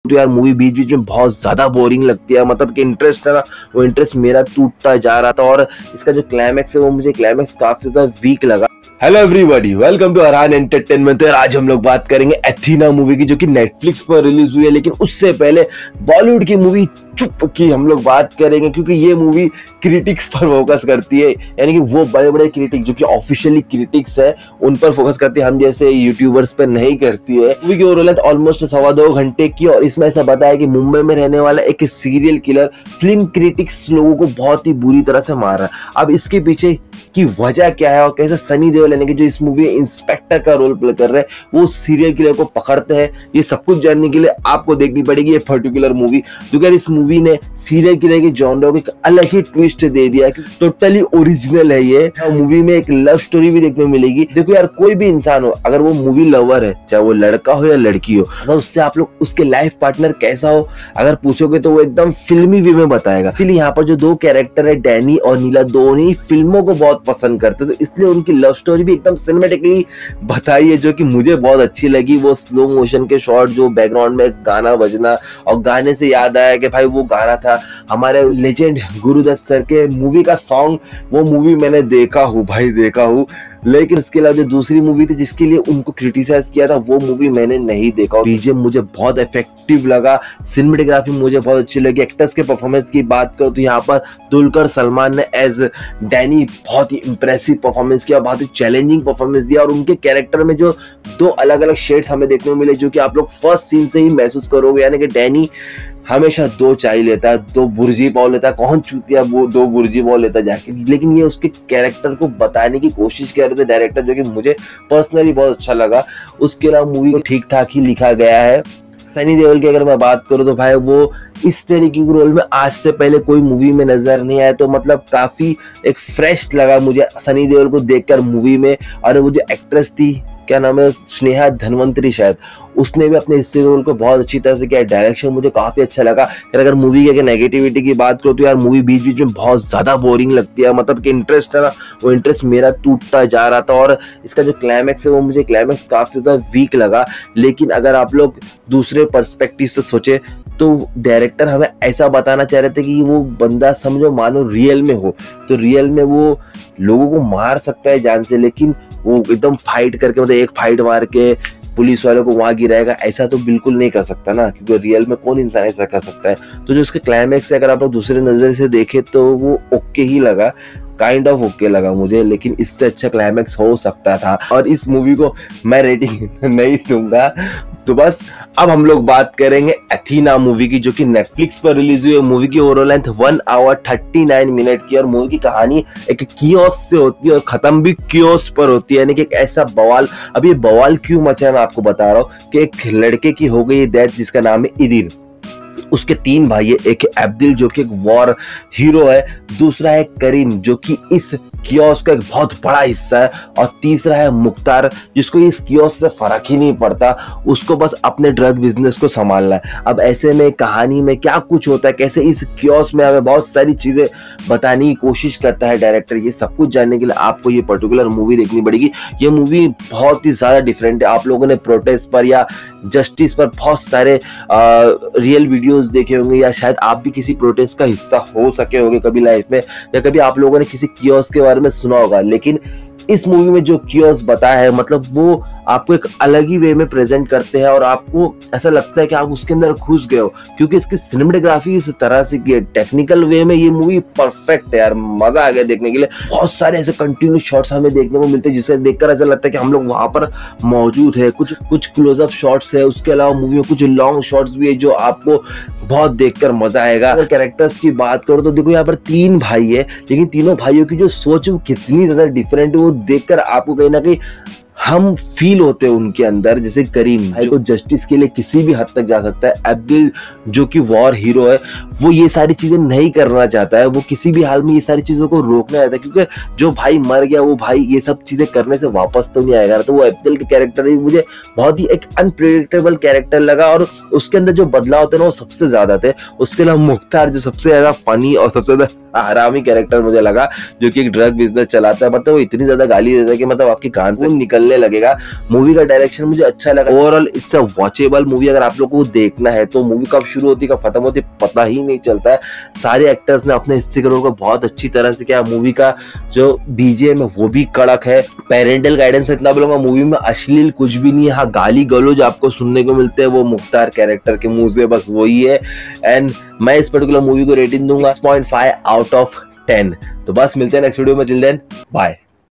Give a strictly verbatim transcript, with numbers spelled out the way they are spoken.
तो यार मूवी बीच बीच में बहुत ज्यादा बोरिंग लगती है, मतलब कि इंटरेस्ट है ना वो इंटरेस्ट मेरा टूटता जा रहा था और इसका जो क्लाइमैक्स है वो मुझे क्लाइमैक्स काफी ज्यादा वीक लगा। Hello everybody, welcome to Arhan Entertainment. आज हम लोग बात करेंगे एथीना मूवी की जो कि नेटफ्लिक्स पर रिलीज हुई है, लेकिन उससे पहले बॉलीवुड की मूवी चुप की हम लोग बात करेंगे क्योंकि ये मूवी क्रिटिक्स पर फोकस करती है, यानी कि वो बड़े बड़े क्रिटिक जो कि ऑफिशियली क्रिटिक्स है उन पर फोकस करती है, हम जैसे यूट्यूबर्स पर नहीं करती है। मूवी की ओवरऑल लेंथ ऑलमोस्ट सवा दो घंटे की और इसमें ऐसा बताया कि मुंबई में रहने वाला एक सीरियल किलर फिल्म क्रिटिक्स लोगों को बहुत ही बुरी तरह से मार रहा है। अब इसके पीछे की वजह क्या है और कैसे सनी देओल यानी कि जो इस मूवी में इंस्पेक्टर का रोल प्ले कर रहे हैं वो सीरियल किलर को पकड़ते हैं, ये सब कुछ जानने के लिए आपको देखनी पड़ेगी ये पर्टिकुलर मूवी। जो कि इस मूवी ने सीरियल किलर के जॉनर को एक अलग ही ट्विस्ट दे दिया है, टोटली ओरिजिनल है ये। मूवी में एक लव स्टोरी भी देखने को मिलेगी। देखो यार, कोई भी इंसान हो अगर वो मूवी लवर है, चाहे वो लड़का हो या लड़की हो, अगर उससे आप लोग उसके लाइफ पार्टनर कैसा हो अगर पूछोगे तो वो एकदम फिल्मी वे में बताएगा। इसीलिए यहाँ पर जो दो कैरेक्टर है डैनी और नीला, दोनों ही फिल्मों को बहुत पसंद करते तो इसलिए उनकी लव स्टोरी भी एकदम सिनेमैटिकली बताई है जो कि मुझे बहुत अच्छी लगी। वो स्लो मोशन के शॉट, जो बैकग्राउंड में गाना बजना, और गाने से याद आया कि भाई वो गाना था हमारे लेजेंड गुरुदत्त सर के मूवी का सॉन्ग। वो मूवी मैंने देखा हूँ भाई, देखा हूँ, लेकिन इसके अलावा जो दूसरी मूवी थी जिसके लिए उनको क्रिटिसाइज किया था वो मूवी मैंने नहीं देखा। बीजीएम मुझे बहुत इफेक्टिव लगा, सिनेमेटोग्राफी मुझे बहुत अच्छी लगी। एक्टर्स के परफॉर्मेंस की बात करो तो यहाँ पर दुलकर सलमान ने एज डैनी बहुत ही इंप्रेसिव परफॉर्मेंस किया, बहुत ही चैलेंजिंग परफॉर्मेंस दिया और उनके कैरेक्टर में जो दो अलग अलग शेड्स हमें देखने को मिले जो कि आप लोग फर्स्ट सीन से ही महसूस करोगे, यानी कि डैनी हमेशा दो चाय लेता है, दो बुर्जी पाव लेता है, कौन चूतिया वो दो बुर्जी पाव लेता है जाके, लेकिन ये उसके कैरेक्टर को बताने की कोशिश कर रहे थे डायरेक्टर, जो कि मुझे पर्सनली बहुत अच्छा लगा। उसके अलावा मूवी को ठीक ठाक ही लिखा गया है। सनी देओल की अगर मैं बात करूं तो भाई वो इस तरीके के रोल में आज से पहले कोई मूवी में नजर नहीं आया, तो मतलब काफी एक फ्रेश लगा मुझे सनी देओल को देखकर मूवी में। और वो जो एक्ट्रेस थी, क्या नाम है, स्नेहा धनवंतरी शायद, उसने भी अपने हिस्से रोल को बहुत अच्छी तरह से किया। डायरेक्शन मुझे काफी अच्छा लगा। अगर मूवी की नेगेटिविटी की बात करो तो यार मूवी बीच बीच में बहुत ज्यादा बोरिंग लगती है, मतलब कि इंटरेस्ट है ना वो इंटरेस्ट मेरा टूटता जा रहा था और इसका जो क्लाइमैक्स है वो मुझे क्लाइमैक्स काफी ज्यादा वीक लगा। लेकिन अगर आप लोग दूसरे पर्सपेक्टिव से सोचे तो डायरेक्टर हमें ऐसा बताना चाह रहे थे कि वो बंदा समझो मानो रियल में हो तो रियल में वो लोगों को मार सकता है जान से, लेकिन वो एकदम फाइट करके, मतलब एक फाइट मार के पुलिस वालों को वहां गिराएगा, ऐसा तो बिल्कुल नहीं कर सकता ना, क्योंकि रियल में कौन इंसान ऐसा कर सकता है। तो जो उसके क्लाइमैक्स है अगर आप लोग दूसरे नजर से देखे तो वो ओके ही लगा, काइंड ऑफ ओके लगा मुझे, लेकिन इससे अच्छा क्लाइमैक्स हो सकता था और इस मूवी को मैं रेटिंग नहीं दूंगा। तो बस अब हम लोग बात करेंगे एथीना मूवी की जो कि नेटफ्लिक्स पर रिलीज हुई है। मूवी की overall length one hour thirty nine minute की और मूवी की कहानी एक कियोस से होती है और खत्म भी कियोस पर होती है, यानी कि एक ऐसा बवाल। अब ये बवाल क्यों मचा है मैं आपको बता रहा हूँ कि एक लड़के की हो गई डेथ जिसका नाम है इदिर, उसके तीन भाई है, एक है अब्दुल जो कि एक वॉर हीरो है, दूसरा है करीम जो कि इस कियोस्क का एक बहुत बड़ा हिस्सा है, और तीसरा है मुख्तार जिसको इस कियोस्क से फर्क ही नहीं पड़ता, उसको बस अपने ड्रग बिजनेस को संभालना है। अब ऐसे में कहानी में क्या कुछ होता है, कैसे इस कियोस्क में हमें बहुत सारी चीजें बताने की कोशिश करता है डायरेक्टर, ये सब कुछ जानने के लिए आपको ये पर्टिकुलर मूवी देखनी पड़ेगी। ये मूवी बहुत ही ज्यादा डिफरेंट है। आप लोगों ने प्रोटेस्ट पर या जस्टिस पर बहुत सारे रियल वीडियोस देखे होंगे, या शायद आप भी किसी प्रोटेस्ट का हिस्सा हो सके होंगे कभी लाइफ में, या कभी आप लोगों ने किसी कियोस्क के बारे में सुना होगा, लेकिन इस मूवी में जो कियोस्क बताया है मतलब वो आपको एक अलग ही वे में प्रेजेंट करते हैं और आपको ऐसा लगता है कि आप उसके अंदर घुस गए हो, क्योंकि इसकी सिनेमेटोग्राफी इस तरह से की है, टेक्निकल वे में ये मूवी परफेक्ट है यार, मजा आ गया देखने के लिए। बहुत सारे ऐसे कंटिन्यूस शॉट्स हमें देखने को मिलते हैं जिसे देखकर ऐसा लगता है कि हम लोग वहां पर मौजूद है। कुछ कुछ क्लोजअप शॉट्स है, उसके अलावा मूवी में कुछ लॉन्ग शॉट्स भी है जो आपको बहुत देखकर मजा आएगा। अगर कैरेक्टर्स की बात करो तो देखो यहाँ पर तीन भाई है, लेकिन तीनों भाइयों की जो सोच वो कितनी ज्यादा डिफरेंट है वो देखकर आपको कहीं ना कहीं हम फील होते हैं उनके अंदर। जैसे करीम भाई को जस्टिस के लिए किसी भी हद तक जा सकता है, अब्दुल जो कि वॉर हीरो है वो ये सारी चीजें नहीं करना चाहता है, वो किसी भी हाल में ये सारी चीजों को रोकना चाहता है, क्योंकि जो भाई मर गया वो भाई ये सब चीजें करने से वापस तो नहीं आएगा। तो वो अब्दुल के कैरेक्टर ही मुझे बहुत ही एक अनप्रेडिक्टेबल कैरेक्टर लगा और उसके अंदर जो बदलाव होते हैं वो सबसे ज्यादा थे। उसके अलावा मुख्तार जो सबसे ज्यादा फनी और सबसे ज्यादा हरामी कैरेक्टर मुझे लगा, जो कि एक ड्रग बिजनेस चलाता है, मतलब वो इतनी ज्यादा गाली देता है कि मतलब आपके कान से निकलने मिलने लगेगा। मूवी का डायरेक्शन मुझे अच्छा लगा। Overall it's a watchable movie. अगर आप लोगों को देखना है तो मूवी कब शुरू होती है कब खत्म होती है पता ही नहीं चलता है। सारे एक्टर्स ने अपने हिस्से के रोल को बहुत अच्छी तरह से किया। मूवी का जो बीजीएम है वो भी कड़क है। पेरेंटल गाइडेंस में इतना बोलूंगा, मूवी में अश्लील कुछ भी नहीं है। हाँ, गाली गलौज आपको सुनने को मिलते हैं वो मुख्तार कैरेक्टर के मुंह से, बस वही है। एंड मैं इस पर्टिकुलर मूवी को रेटिंग दूंगा six point five out of ten. तो बस मिलते हैं नेक्स्ट वीडियो में, टिल देन बाय।